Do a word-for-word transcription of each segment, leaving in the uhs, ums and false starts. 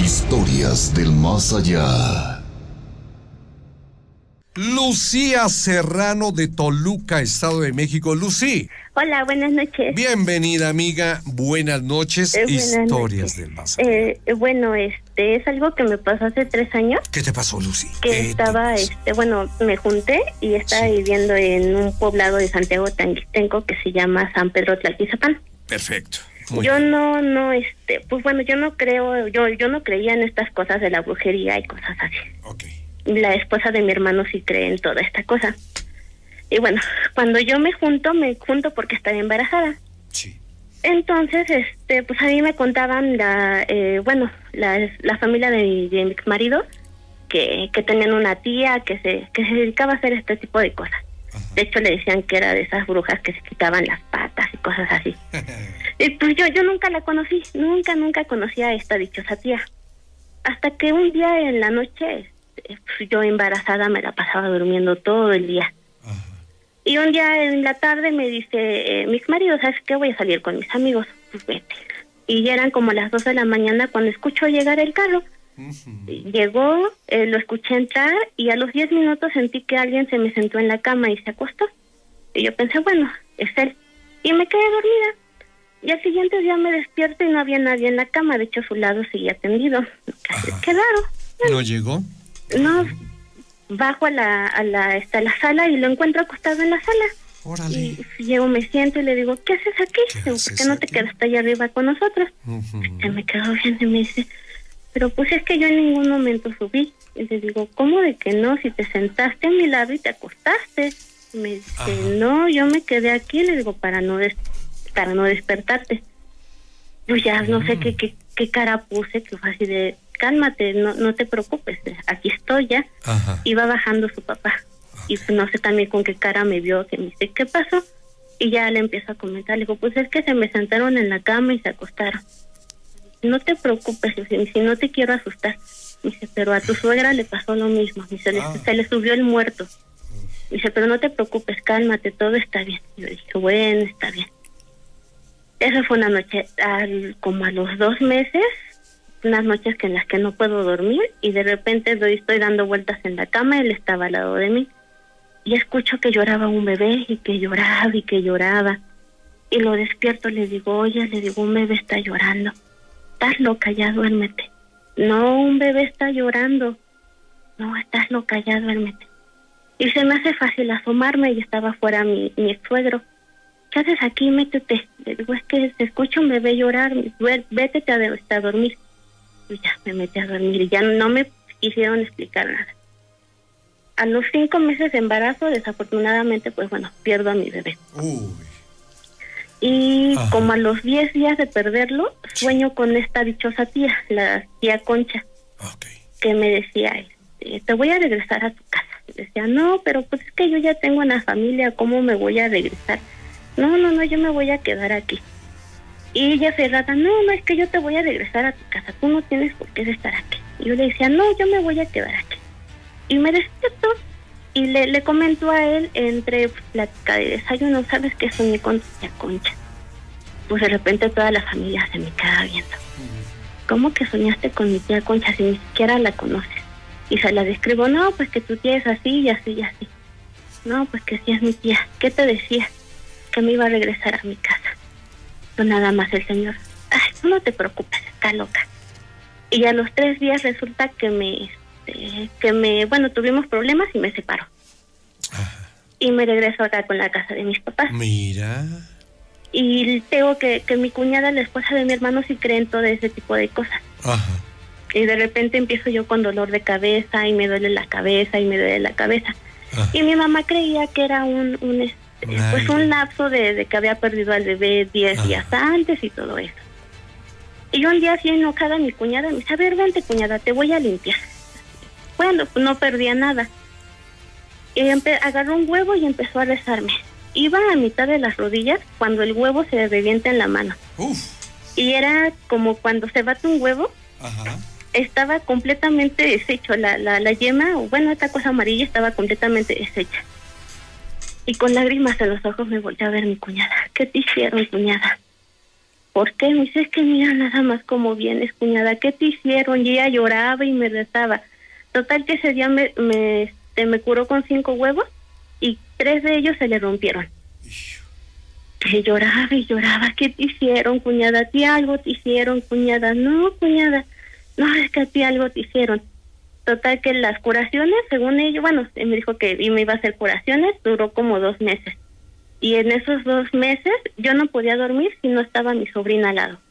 Historias del más allá. Lucía Serrano de Toluca, Estado de México. Lucy. Hola, buenas noches. Bienvenida, amiga. Buenas noches. Eh, buenas Historias noches. del más allá. Eh, bueno, este es algo que me pasó hace tres años. ¿Qué te pasó, Lucy? Que estaba, este, bueno, me junté y estaba Sí. viviendo en un poblado de Santiago Tanguitenco que se llama San Pedro Tlaltizapán. Perfecto. Muy yo bien. no, no, este, pues bueno, yo no creo, yo, yo no creía en estas cosas de la brujería y cosas así. Ok. La esposa de mi hermano sí cree en toda esta cosa. Y bueno, cuando yo me junto, me junto porque estaba embarazada. Sí. Entonces, este, pues a mí me contaban la, eh, bueno, la, la familia de mi, de mi ex marido que, que tenían una tía que se, que se dedicaba a hacer este tipo de cosas. Ajá. De hecho, le decían que era de esas brujas que se quitaban las patas y cosas así. Y pues yo, yo nunca la conocí, nunca, nunca conocí a esta dichosa tía. Hasta que un día en la noche, este, pues yo embarazada me la pasaba durmiendo todo el día. Ajá. Y un día en la tarde me dice, eh, mi ex marido, ¿sabes qué? Voy a salir con mis amigos, pues vete. Y ya eran como las dos de la mañana cuando escucho llegar el carro. Uh-huh. Llegó, eh, lo escuché entrar y a los diez minutos sentí que alguien se me sentó en la cama y se acostó. Y yo pensé, bueno, es él. Y me quedé dormida. Y al siguiente día me despierto y no había nadie en la cama. De hecho, su lado seguía tendido. Ajá. Qué raro. ¿No llegó? No, bajo a la, a la, hasta la sala y lo encuentro acostado en la sala. Órale. Y llego, me siento y le digo, ¿qué haces aquí? ¿Qué Digo, haces ¿por qué no te aquí? quedaste allá arriba con nosotros? Uh-huh. Se me quedó viendo y me dice, pero pues es que yo en ningún momento subí. Y le digo, ¿cómo de que no? Si te sentaste a mi lado y te acostaste. Y me dice, Ajá. no, yo me quedé aquí, le digo, para no des para no despertarte. Pues ya no sé Mm. qué, qué, qué cara puse, que fue así de, cálmate, no, no te preocupes, aquí estoy ya. Ajá. Iba bajando su papá. Y pues no sé también con qué cara me vio, que me dice, ¿qué pasó? Y ya le empiezo a comentar, le digo, pues es que se me sentaron en la cama y se acostaron. No te preocupes, si, si no te quiero asustar. Me dice, pero a tu suegra le pasó lo mismo. Me dice, Ah. le, se le subió el muerto. Me dice, pero no te preocupes, cálmate, todo está bien. Y yo dije, bueno, está bien. Esa fue una noche, al, como a los dos meses, unas noches que en las que no puedo dormir y de repente doy, estoy dando vueltas en la cama, él estaba al lado de mí y escucho que lloraba un bebé y que lloraba y que lloraba y lo despierto, le digo, oye, le digo, un bebé está llorando. Estás loca, ya duérmete. No, un bebé está llorando. No, estás loca, ya duérmete. Y se me hace fácil asomarme y estaba fuera mi, mi ex suegro. ¿Qué haces aquí? Métete. Le digo, es que se escucha un bebé llorar, vete a, de, a dormir. Y ya me metí a dormir y ya no me quisieron explicar nada. A los cinco meses de embarazo, desafortunadamente, pues bueno, pierdo a mi bebé. Uy. Y Ajá. como a los diez días de perderlo, sueño con esta dichosa tía, la tía Concha, Ok. que me decía, este, te voy a regresar a tu casa. Y decía, no, pero pues es que yo ya tengo una familia, ¿cómo me voy a regresar? No, no, no, yo me voy a quedar aquí. Y ella cerrada, no, no, es que yo te voy a regresar a tu casa, tú no tienes por qué estar aquí. Y yo le decía, no, yo me voy a quedar aquí. Y me despierto y le, le comento a él entre pues, plática de desayuno, ¿sabes qué soñé con tu tía Concha? Pues de repente toda la familia se me queda viendo. ¿Cómo que soñaste con mi tía Concha si ni siquiera la conoces? Y se la describo, no, pues que tu tía es así y así y así. No, pues que sí es mi tía. ¿Qué te decía? Que me iba a regresar a mi casa. No, nada más el señor, ay, tú no te preocupes, está loca. Y a los tres días resulta que me, este, que me, bueno, tuvimos problemas y me separó. Ajá. Y me regreso acá con la casa de mis papás. Mira. Y tengo que, que mi cuñada, la esposa de mi hermano, sí cree en todo ese tipo de cosas. Ajá. Y de repente empiezo yo con dolor de cabeza y me duele la cabeza y me duele la cabeza. Ajá. Y mi mamá creía que era un, un este, pues un lapso de, de que había perdido al bebé diez Ajá. días antes y todo eso. Y yo un día así enojada, mi cuñada me dice, a ver, vente cuñada, te voy a limpiar. Bueno, pues no perdía nada. Y empe- agarró un huevo y empezó a rezarme. Iba a mitad de las rodillas cuando el huevo se revienta en la mano. Uf. Y era como cuando se bate un huevo, Ajá. estaba completamente deshecho. La, la, la yema, o bueno, esta cosa amarilla estaba completamente deshecha. Y con lágrimas en los ojos me volteé a ver mi cuñada. ¿Qué te hicieron, cuñada? ¿por qué? Me dice, es que mira nada más cómo vienes, cuñada, ¿qué te hicieron? Y ella lloraba y me rezaba. Total que ese día me, me, este, me curó con cinco huevos y tres de ellos se le rompieron. Que lloraba y lloraba, ¿qué te hicieron, cuñada? ¿A ti algo te hicieron, cuñada? No, cuñada, no, es que a ti algo te hicieron. Total que las curaciones, según ellos, bueno, me dijo que me iba a hacer curaciones, duró como dos meses. Y en esos dos meses yo no podía dormir si no estaba mi sobrina al lado.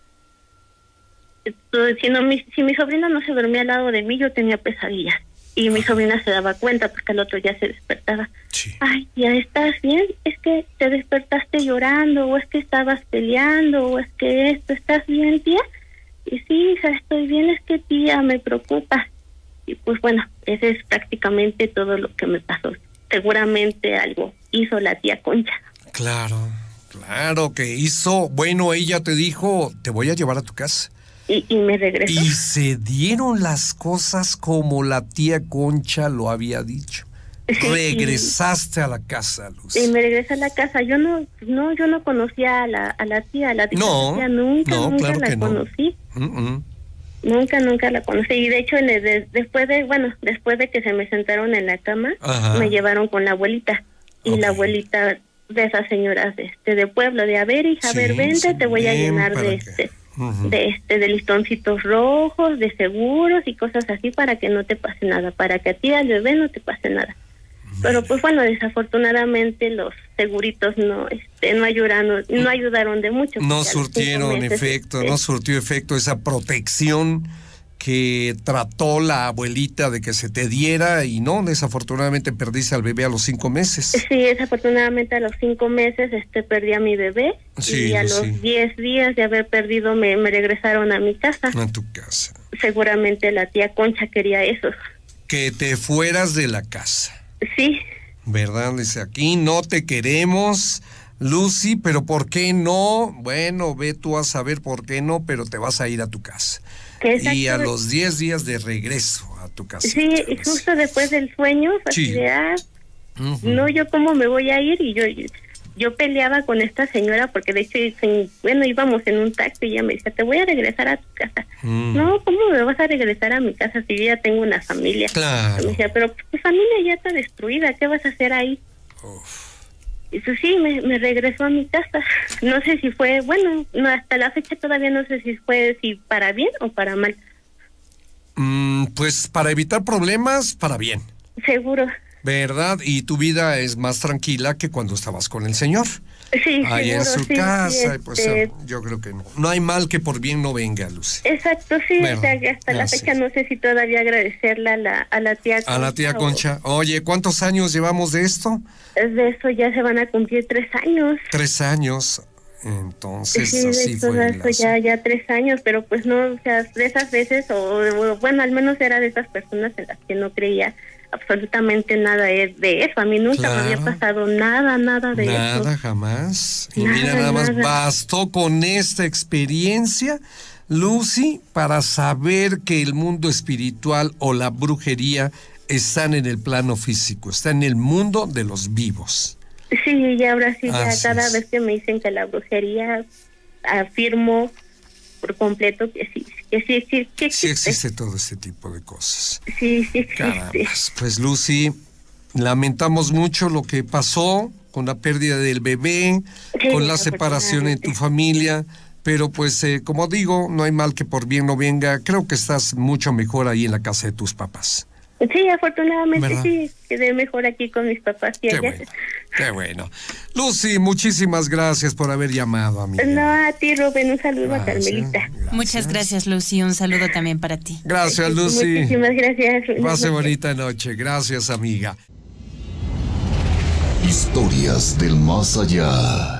Entonces, si, no, mi, si mi sobrina no se dormía al lado de mí, yo tenía pesadillas. Y mi sobrina se daba cuenta porque al otro ya se despertaba. Sí. Ay, ¿ya estás bien? Es que te despertaste llorando, o es que estabas peleando, o es que esto, ¿estás bien, tía? Y sí, hija, estoy bien, es que tía, me preocupa. Y pues bueno, ese es prácticamente todo lo que me pasó. Seguramente algo hizo la tía Concha. Claro, claro que hizo. Bueno, ella te dijo, te voy a llevar a tu casa. Y, y me regresó. Y se dieron las cosas como la tía Concha lo había dicho. Sí, regresaste y, a la casa, Luz. Y me regresé a la casa. Yo no, no, yo no conocía a la, a la tía, a la tía, no, tía nunca, no, nunca claro la que conocí. No. Uh-uh. Nunca, nunca la conocí. Y de hecho, de, de, después de, bueno, después de que se me sentaron en la cama, ajá, me llevaron con la abuelita. Y okay, la abuelita de esas señoras de este de pueblo, de a ver, hija, sí, a ver, vente, sí, te voy a llenar de este, uh-huh, de este, de listoncitos rojos, de seguros y cosas así para que no te pase nada, para que a ti al bebé no te pase nada. Pero pues bueno, desafortunadamente los seguritos no este no ayudaron, no ayudaron de mucho. No surtieron efecto, este, no surtió efecto esa protección que trató la abuelita de que se te diera y no, desafortunadamente perdiste al bebé a los cinco meses. Sí, desafortunadamente a los cinco meses este perdí a mi bebé, sí, y a los sí. diez días de haber perdido me, me regresaron a mi casa. A tu casa. Seguramente la tía Concha quería eso. Que te fueras de la casa. Sí. ¿Verdad? Dice, aquí no te queremos, Lucy, pero ¿por qué no? Bueno, ve tú a saber por qué no, pero te vas a ir a tu casa. Y a los diez días de regreso a tu casa. Sí, y justo después del sueño, sí. de, ah, uh-huh, no, yo cómo me voy a ir, y yo yo peleaba con esta señora, porque de hecho, bueno, íbamos en un taxi y ella me decía, te voy a regresar a tu casa. Mm. No, ¿cómo me vas a regresar a mi casa si yo ya tengo una familia? Claro. Me decía, pero tu familia ya está destruida, ¿qué vas a hacer ahí? Uf. Y eso sí, me, me regresó a mi casa. No sé si fue, bueno, no, hasta la fecha todavía no sé si fue si para bien o para mal. Mm, pues para evitar problemas, para bien. Seguro. ¿ ¿Verdad? Y tu vida es más tranquila que cuando estabas con el Señor. Sí, ahí seguro, en su sí, casa, sí, y pues este... yo creo que no. No hay mal que por bien no venga, Lucy. Exacto, sí, ¿verdad? O sea, que hasta ya la sé. fecha no sé si todavía agradecerle a la, a la tía Concha. A la tía Concha. O... Oye, ¿cuántos años llevamos de esto? De eso ya se van a cumplir tres años. Tres años. Entonces, sí, así de fue. Eso ya, ya tres años, pero pues no, o sea, de esas veces, o, o bueno, al menos era de esas personas en las que no creía absolutamente nada de eso. A mí nunca claro. me había pasado nada, nada de nada, eso. Nada, jamás. Y nada, mira, nada más nada. bastó con esta experiencia, Lucy, para saber que el mundo espiritual o la brujería están en el plano físico, está en el mundo de los vivos. Sí, y ahora sí, ya Así cada es. vez que me dicen que la brujería, afirmo por completo que sí, que sí, sí, que existe. Sí existe todo este tipo de cosas. Sí, sí existe. Carambas. Pues Lucy, lamentamos mucho lo que pasó con la pérdida del bebé, sí, con la separación en tu familia, pero pues eh, como digo, no hay mal que por bien no venga. Creo que estás mucho mejor ahí en la casa de tus papás. Sí, afortunadamente ¿verdad? Sí, quedé mejor aquí con mis papás y qué allá. Bueno, qué bueno. Lucy, muchísimas gracias por haber llamado, amiga. No, a ti, Rubén, un saludo gracias, a Carmelita. Gracias. Muchas gracias, Lucy, un saludo también para ti. Gracias, Lucy. Muchísimas gracias. Pase bonita noche. Gracias, amiga. Historias del más allá.